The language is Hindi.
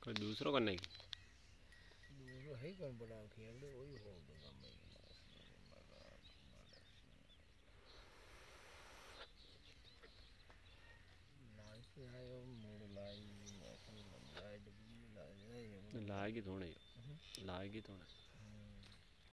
दूसरों करने की दूसरों है कौन बड़ा खेल दे वही हो देगा मैं लाइट आयो मूड लाई मौसम लाइट भी लाई लाएगी थोड़े लाएगी थोड़े